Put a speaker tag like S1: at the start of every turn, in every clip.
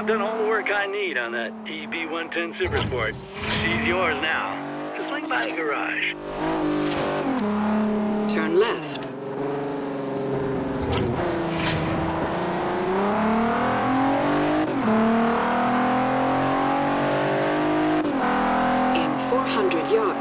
S1: I've done all the work I need on that EB-110 Supersport. She's yours now. Just swing by the garage.
S2: Turn left. In 400 yards.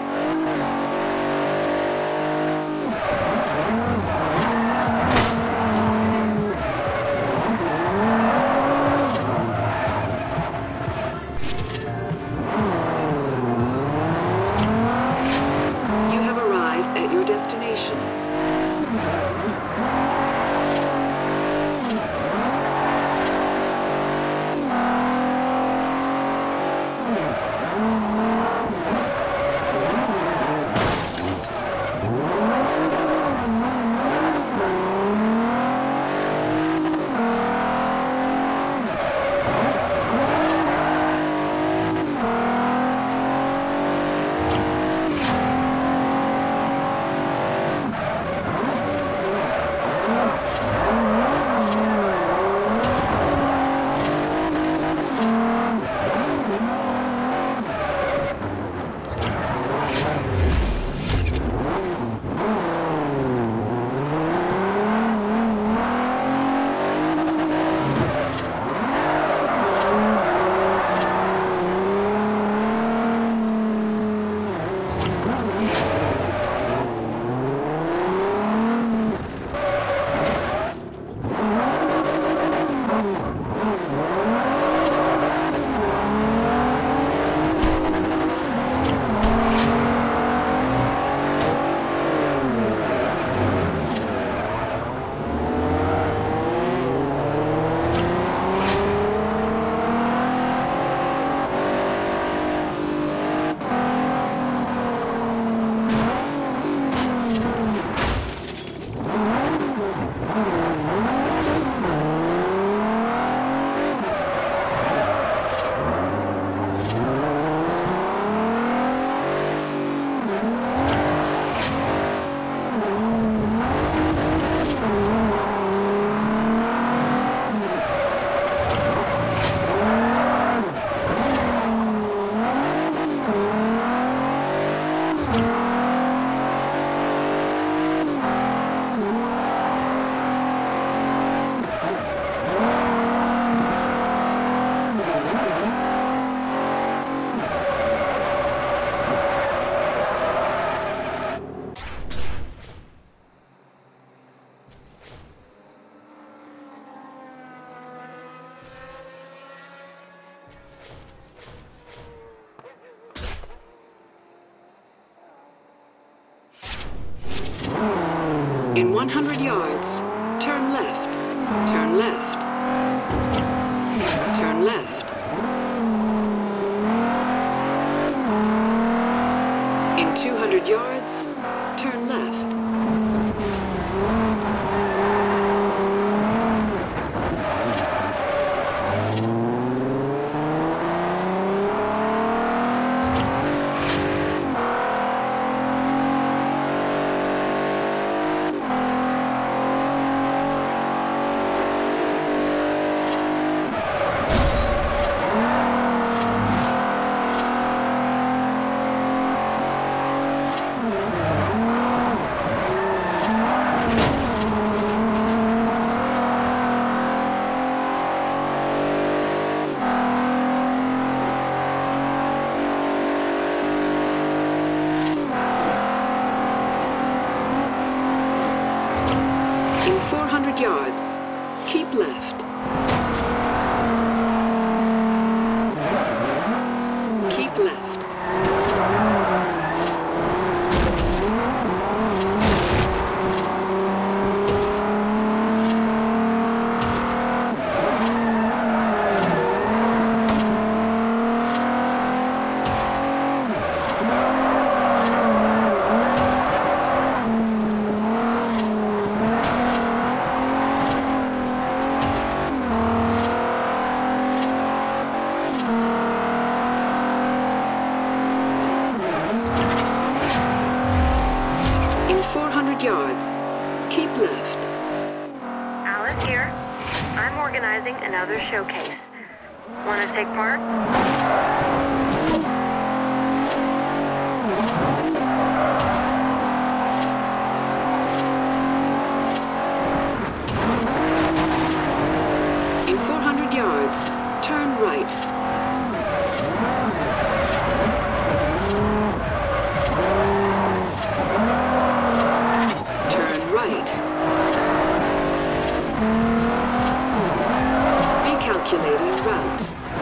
S2: In 100 yards, turn left, turn left, turn left. In 200 yards, turn left. In 400 yards, keep left. Keep left. Yards. Keep left.
S3: Alice here. I'm organizing another showcase. Want to take part?
S2: In 400 yards, turn right. Turn right. Recalculating route.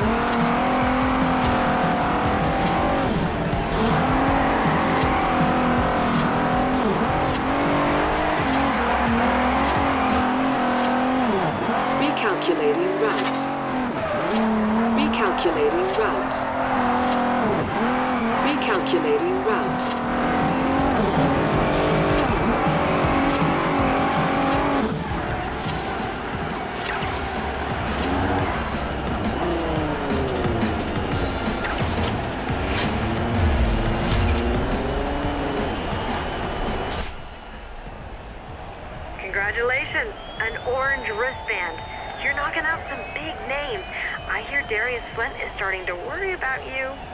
S2: Recalculating route. Recalculating route. Recalculating route.
S3: Congratulations, an orange wristband. You're knocking out some big names. I hear Darius Flint is starting to worry about you.